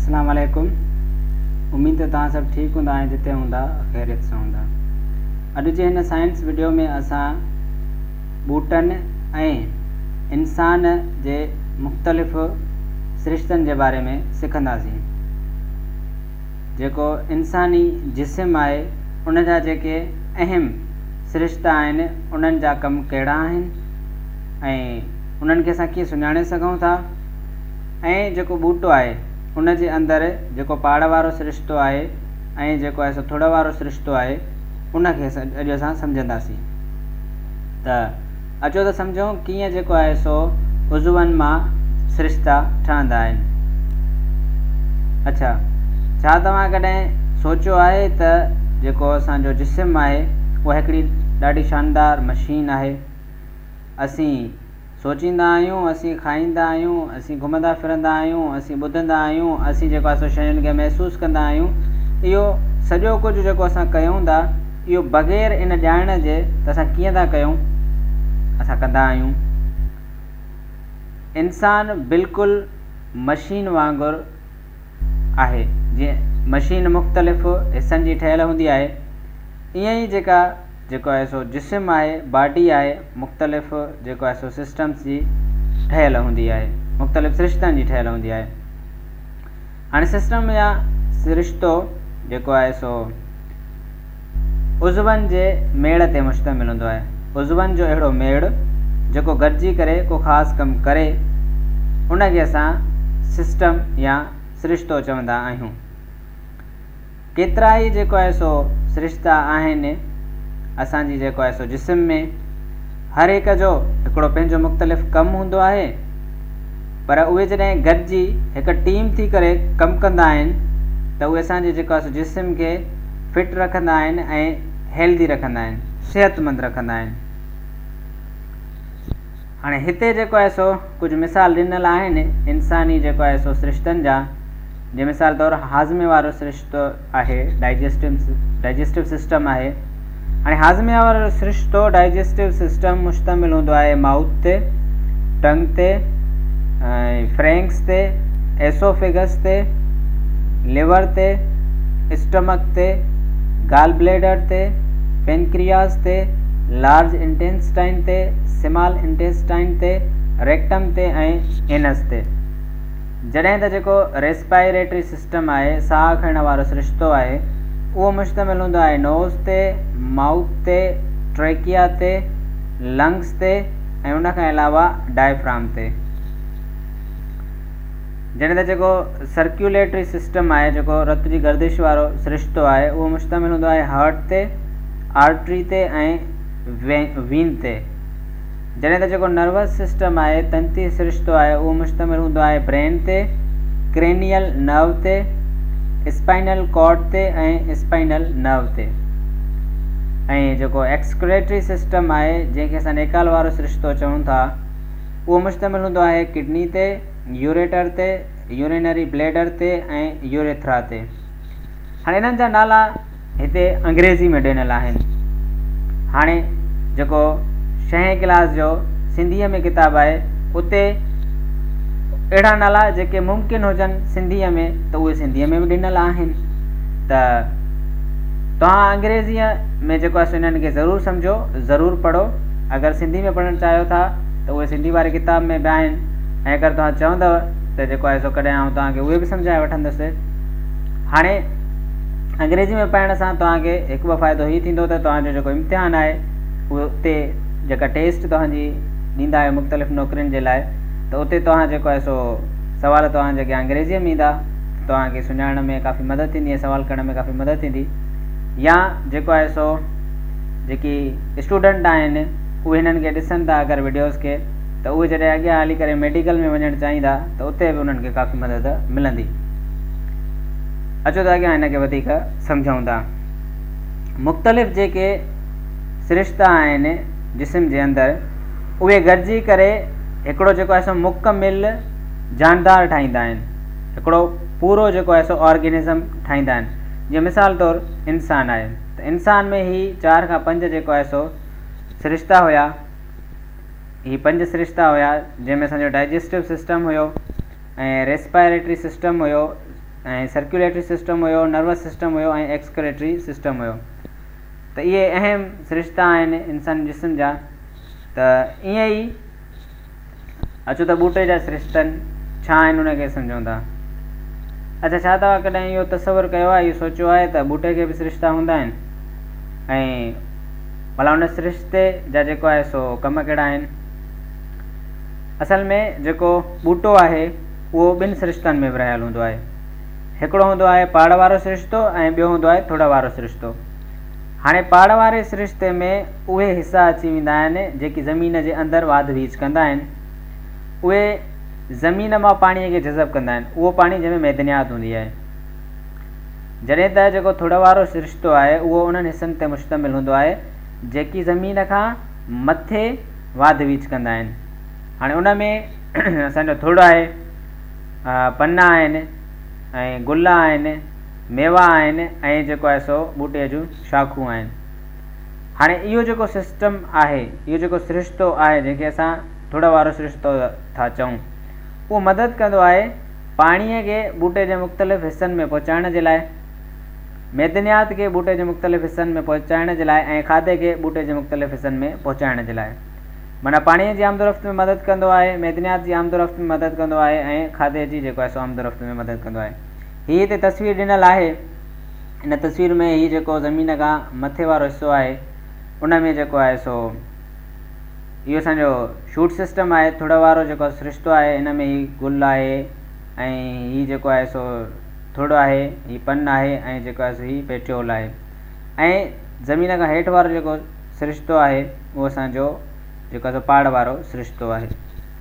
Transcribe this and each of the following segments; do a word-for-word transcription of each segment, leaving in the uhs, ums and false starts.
अस्सलाम वालेकुम। उम्मीद है तव्हां सब ठीक हूंदा ऐं जिते हूंदा ख़ैरियत सां हूंदा। अॼु जे हिन साइंस वीडियो में असां ॿूटनि ऐं इंसान जे मुख़्तलिफ़ सिरिश्तनि जे बारे में सिखंदासीं। जेको इंसानी जिस्म आहे उन जा जेके अहम सिरिश्ता आहिनि उन्हनि जा कम कहिड़ा आहिनि ऐं उन्हनि खे असां कीअं सुञाणे सघूं था, ऐं जेको ॿूटो आहे उन जे अंदरि जेको पाड़ वारो सिरिश्तो आहे ऐं जेको आहे सो थुड़ वारो सिरिश्तो आहे उनखे अॼु असां सम्झंदासीं। त अचो त सम्झूं कीअं जेको आहे सो उज़वनि मां सिरिश्ता ठहंदा आहिनि। अच्छा, छा तव्हां कॾहिं सोचियो आहे त जेको असांजो जिस्म आहे उहा हिकिड़ी ॾाढी शानदार मशीन आहे। असीं सोचींदा आहियूं, असीं खाईंदा आहियूं, असीं घुमंदा फिरंदा आहियूं, असीं ॿुधंदा आहियूं, असीं जेको आहे सो शयुनि खे महसूसु कंदा आहियूं। इहो सॼो कुझु जेको असां कयूं था इहो बग़ैर इन ॼाण जे त असां कीअं था कयूं, असां कंदा आहियूं। इंसानु बिल्कुलु मशीन वांगुरु आहे। जीअं मशीन मुख़्तलिफ़ हिसनि जी ठहियलु हूंदी आहे, ईअं ई जेका जेको आहे सो जिस्म आहे, बॉडी आहे, मुख़्तलिफ़ जेको आहे सो सिस्टम्स जी ठहियलु हूंदी आहे, मुख़्तलिफ़ सिरिश्तनि जी ठहियलु हूंदी आहे। हाणे सिस्टम या सिरिश्तो जेको आहे सो उज़वनि जे मेड़ ते मुश्तमिल हूंदो आहे। उज़वनि जो अहिड़ो मेड़ जेको गॾिजी करे को ख़ासि कमु करे उनखे असां सिस्टम या सिरिश्तो चवंदा आहियूं। केतिरा ई जेको आहे सो सिरिश्ता आहिनि असांजी जेको आहे सो जिस्म में। हर हिक जो हिकिड़ो पंहिंजो मुख़्तलिफ़ कमु हूंदो आहे, पर उहे जॾहिं गॾिजी हिकु टीम थी करे कमु कंदा आहिनि त उहे असांजे जेको आहे सो जिस्म खे फिट रखंदा आहिनि ऐं हेल्दी रखंदा आहिनि, सिहतमंद रखंदा आहिनि। हाणे हिते जेको आहे सो कुझु मिसाल ॾिनल आहिनि इंसानी जेको आहे सो सिरिश्तनि जा। जे मिसाल तौरु हाज़मे वारो सिरिश्तो आहे, डाइजेस्टिव डाइजेस्टिव सिस्टम आहे। हाणे हाज़मे वारो सिरिश्तो डाइजेस्टिव सिस्टम मुश्तमिल हूंदो आहे माउथ ते, टंग ते, फ्रैंक्स ते, एसोफिगस ते, लिवर ते, स्टमक ते, गाल ब्लैडर ते, पेनक्रियास ते, लार्ज इंटेस्टाइन ते, स्मॉल इंटेस्टाइन ते, रेक्टम ते ऐं एनस ते। जॾहिं त जेको रेस्पायरेटरी सिस्टम आहे, साह खणण वारो सिरिश्तो आहे, उहो मुश्तमिल हूंदो आहे नोज़ ते, माउथ ते, ट्रेकिया ते, लंग्स ते ऐं उनखां अलावा डायफ्राम ते। जॾहिं त जेको सर्कुलेटरी सिस्टम आहे, जेको रत जी गर्दिश वारो सिरिश्तो आहे, उहो मुश्तमिल हूंदो आहे हार्ट ते, आर्टरी ते ऐं वे वीन ते। जॾहिं त जेको नर्वस सिस्टम आहे, तंती सिरिश्तो आहे, उहो मुश्तमिल हूंदो आहे ब्रेन ते, क्रेनियल नर्व ते, स्पाइनल कॉर्ड ते ऐं स्पाइनल नर्व ते। ऐं जेको एक्सक्रेटरी सिस्टम आहे, जंहिंखे असां नेकाल वारो सिरिश्तो चऊं था, उहो मुश्तमिल हूंदो आहे किडनी ते, यूरेटर ते, यूरिनरी ब्लैडर ते ऐं यूरेथ्रा ते। हाणे इन्हनि जा नाला हिते अंग्रेज़ी में ॾिनल आहिनि। हाणे जेको छहें क्लास जो सिंधीअ में किताबु आहे उते अहिड़ा नाला जेके मुमकिन हुजनि सिंधीअ में त उहे सिंधीअ में बि ॾिनल आहिनि। त तव्हां अंग्रेज़ीअ में जेको आहे इन्हनि खे ज़रूरु सम्झो, ज़रूरु पढ़ो। अगरि सिंधी में पढ़णु चाहियो था त उहे सिंधी वारी किताब में बि आहिनि, ऐं अगरि तव्हां चवंदव त जेको आहे सो कॾहिं आउं तव्हांखे उहे बि सम्झाए वठंदुसि। हाणे अंग्रेज़ी में पढ़ण सां तव्हांखे हिकु ॿ फ़ाइदो हीउ थींदो त तव्हांजो जेको इम्तिहान आहे उहो उते जेका टेस्ट तव्हांजी ॾींदा आहियो मुख़्तलिफ़ नौकरियुनि जे लाइ, त उते तव्हां जेको आहे सो सवाल तव्हां जेके अंग्रेज़ीअ में ईंदा, तव्हांखे सुञाणण में काफ़ी मदद थींदी ऐं सवाल करण में काफ़ी मदद थींदी। या जेको आहे सो जेकी स्टूडेंट आहिनि उहे हिननि खे ॾिसनि था अगरि वीडियोज़ खे, त उहे जॾहिं अॻियां हली करे मेडिकल में वञणु चाहींदा त उते बि उन्हनि खे काफ़ी मदद मिलंदी। अचो त अॻियां हिन खे वधीक सम्झूं था। मुख़्तलिफ़ जेके सिरिश्ता आहिनि जिस्म जे अंदरि, उहे गॾिजी करे हिकिड़ो जेको आहे सो मुकमिल जानदार ठाहींदा आहिनि, हिकिड़ो पूरो जेको आहे सो ऑर्गेनिज़म ठाहींदा आहिनि। जीअं मिसाल तौरु इंसानु आहे, त इंसान में ही चारि खां पंज जेको आहे सो सिरिश्ता हुया। ही पंज सिरिश्ता हुया जंहिंमें असांजो डाइजेस्टिव सिस्टम हुयो ऐं रेस्पायरेटरी सिस्टम हुयो, ऐं सर्कुलेटरी सिस्टम हुयो, नर्वस सिस्टम हुयो ऐं एक्सक्रेटरी सिस्टम हुयो। त इहे अहम सिरिश्ता आहिनि इंसानी जिस्म जा। त ईअं ई अचो त ॿूटे जा सिरिश्तनि छा आहिनि उनखे सम्झूं था। अच्छा, छा तव्हां कॾहिं इहो तसवुरु कयो आहे, इहो सोचियो आहे त ॿूटे खे बि सिरिश्ता हूंदा आहिनि ऐं भला उन सिरिश्ते जा जेको आहे सो कम कहिड़ा आहिनि? असल में जेको ॿूटो आहे उहो ॿिनि सिरिश्तनि में विरहायल हूंदो आहे। हिकिड़ो हूंदो आहे पाड़ वारो सिरिश्तो ऐं ॿियो हूंदो आहे थोड़ा वारो सिरिश्तो। हाणे पाड़ वारे सिरिश्ते में उहे हिसा अची वेंदा आहिनि जेकी ज़मीन जे अंदरि वाध वीच कंदा आहिनि। उहे ज़मीन मां पाणीअ खे जज़ब कंदा आहिनि, उहो पाणी जंहिंमें मैदनियात हूंदी आहे। जॾहिं त जेको थोड़ा वारो सिरिश्तो आहे उहो उन्हनि हिसनि ते मुश्तमिल हूंदो आहे जेकी ज़मीन खां मथे वाध वीच कंदा आहिनि। हाणे उन में असांजो थोड़ो आहे, पना आहिनि ऐं गुल आहिनि, मेवा आहिनि ऐं जेको आहे सो ॿूटे जूं शाखूं आहिनि। हाणे इहो जेको सिस्टम आहे, इहो जेको सिरिश्तो आहे जंहिंखे असां थोड़ा वारो सिरिश्तो था चऊं, उहो मदद कंदो आहे पाणीअ खे ॿूटे जे मुख़्तलिफ़ हिसनि में पहुचाइण जे लाइ, मैदनियात खे ॿूटे जे मुख़्तलिफ़ हिसनि में पहुचाइण जे लाइ ऐं खाधे खे ॿूटे जे मुख़्तलिफ़ हिसनि में पहुचाइण जे लाइ। माना पाणीअ जी आमदोरफ़्त में मदद कंदो आहे, मैदनियात जी आमदोरफ़्त में मदद कंदो आहे ऐं खाधे जी जेको आहे सो आमदोरफ़्त में मदद कंदो आहे। हीअ हिते तस्वीर ॾिनल आहे। इन तस्वीर में हीअ जेको ज़मीन खां मथे वारो हिसो आहे उन में जेको आहे सो इहो असांजो शूट सिस्टम आहे। थोड़ा वारो जेको सिरिश्तो आहे इन में ही गुल आहे ऐं हीअ जेको आहे सो थोड़ो आहे, हीअ पन आहे ऐं जेको आहे सो हीअ पेट्रोल आहे। ऐं ज़मीन खां हेठि वारो जेको सिरिश्तो आहे उहो असांजो जेको आहे सो पाड़ वारो सिरिश्तो आहे।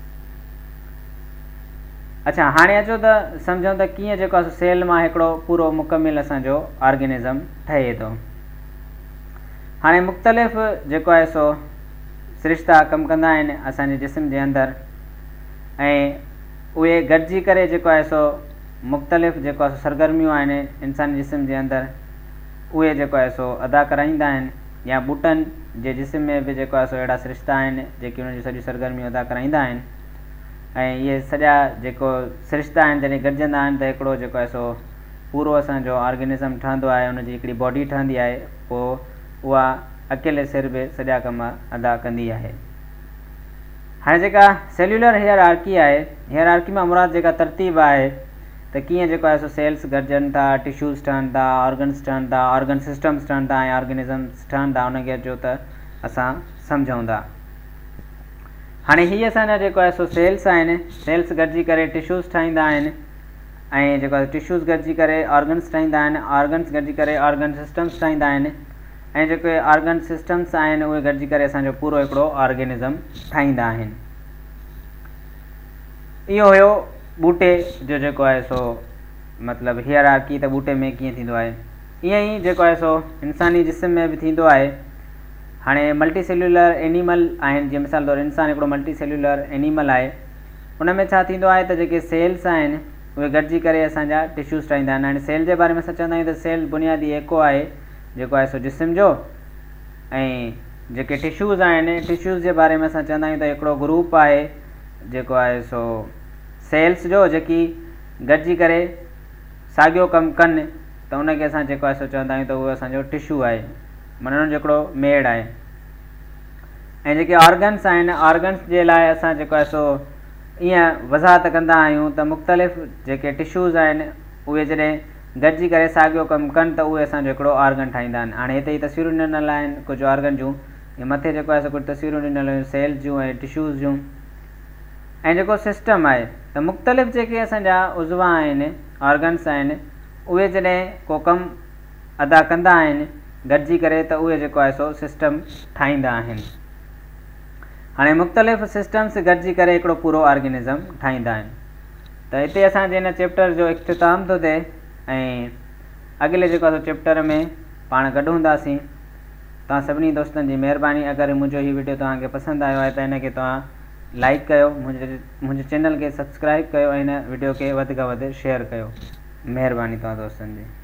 अच्छा, हाणे अचो त सम्झूं त कीअं जेको आहे सो सेल मां हिकिड़ो पूरो मुकमिल असांजो ऑर्गेनिज़म ठहे थो। हाणे मुख़्तलिफ़ जेको आहे सो सिरिश्ता कमु कंदा आहिनि असांजे जिस्म जे अंदरि ऐं उहे गॾिजी करे जेको आहे सो मुख़्तलिफ़ जेको आहे सो सरगर्मियूं आहिनि इंसानी जिस्म जे अंदरि उहे जेको आहे सो अदा कराईंदा आहिनि। या ॿूटनि जे जिस्म में बि जेको आहे सो अहिड़ा सिरिश्ता आहिनि जेके उन्हनि जी सॼी सरगर्मियूं अदा कराईंदा आहिनि। ऐं इहे सॼा जेको सिरिश्ता आहिनि जॾहिं गॾिजंदा आहिनि त हिकिड़ो जेको आहे सो पूरो असांजो ऑर्गेनिज़म ठहंदो आहे, उनजी हिकिड़ी बॉडी ठहंदी आहे। पोइ उहा अकेले सिर बि सॼा कम अदा कंदी आहे। हाणे जेका सेल्युलर हियरआर्की आहे, हियरआर्की मां मुराद जेका तरतीब आहे त कीअं जेको आहे सो सेल्स गॾिजनि था, टिश्यूज़ ठहनि था, ऑर्गन्स ठहनि था, ऑर्गन सिस्टम्स ठहनि था ऐं ऑर्गेनिज़म्स ठहनि था, उनखे अचो त असां सम्झूं था। हाणे हीअ असांजा जेको आहे सो सेल्स आहिनि, सेल्स गॾिजी करे टिश्यूज़ ठाहींदा आहिनि ऐं जेको आहे टिश्यूज़ गॾिजी करे ऑर्गन्स ठाहींदा आहिनि, ऑर्गन्स गॾिजी करे ऑर्गन सिस्टम्स ठाहींदा आहिनि ऐं जेके ऑर्गन सिस्टम्स आहिनि उहे गॾिजी करे असांजो पूरो हिकिड़ो ऑर्गेनिज़म ठाहींदा आहिनि। इहो हुयो ॿूटे जो जेको आहे सो मतिलबु हियरआर्की त ॿूटे में कीअं थींदो आहे। ईअं ई जेको आहे सो इंसानी जिस्म में बि थींदो आहे। हाणे मल्टी सेल्युलर एनिमल आहिनि, जीअं मिसाल तौरु इंसानु हिकिड़ो मल्टी सेल्युलर एनिमल आहे। उन में छा थींदो आहे त जेके सेल्स आहिनि उहे गॾिजी करे असांजा टिश्यूज़ ठाहींदा आहिनि। हाणे सेल जे बारे में असां चवंदा आहियूं त सेल बुनियादी एको आहे जेको आहे सो जिस्म जो, ऐं जेके टिश्यूज़ आहिनि टिश्यूज़ जे बारे में असां चवंदा आहियूं त हिकिड़ो ग्रुप आहे जेको आहे सो सेल्स जो जेकी गॾिजी करे साॻियो कमु कनि त उनखे असां जेको आहे सो चवंदा आहियूं त उहो असांजो टिश्यू आहे, माना उन्हनि जो हिकिड़ो मेड़ आहे। ऐं जेके ऑर्गन्स आहिनि, ऑर्गन्स जे लाइ असां जेको आहे सो ईअं वज़ाहत कंदा आहियूं त मुख़्तलिफ़ जेके टिश्यूज़ आहिनि उहे जॾहिं गॾिजी करे साॻियो कमु कनि त उहे असांजो हिकिड़ो ऑर्गन ठाहींदा आहिनि। हाणे हिते ई तस्वीरूं ॾिनल आहिनि कुझु ऑर्गन जूं, ऐं मथे जेको आहे सो कुझु तस्वीरूं ॾिनल आहिनि सेल्स जूं ऐं टिश्यूज़ जूं। ऐं जेको सिस्टम आहे त मुख़्तलिफ़ जेके असांजा उज़वा आहिनि, ऑर्गन्स आहिनि, उहे जॾहिं को कमु अदा कंदा आहिनि गॾिजी करे त उहे जेको आहे सो सिस्टम ठाहींदा आहिनि। हाणे मुख़्तलिफ़ सिस्टम्स गॾिजी करे हिकिड़ो पूरो ऑर्गेनिज़म ठाहींदा आहिनि। त हिते असांजे हिन चैप्टर जो इख़्तिताम थो थिए ऐं अॻिले जेको आहे चैप्टर में पाण गॾु हूंदासीं। तव्हां सभिनी दोस्तनि जी महिरबानी। अगरि मुंहिंजो हीउ वीडियो तव्हांखे पसंदि आयो आहे त हिनखे तव्हां लाइक कयो, मुंहिंजे मुंहिंजे चैनल खे सब्सक्राइब कयो ऐं हिन वीडियो खे वधि खां वधि शेयर कयो। महिरबानी तव्हां दोस्तनि जी।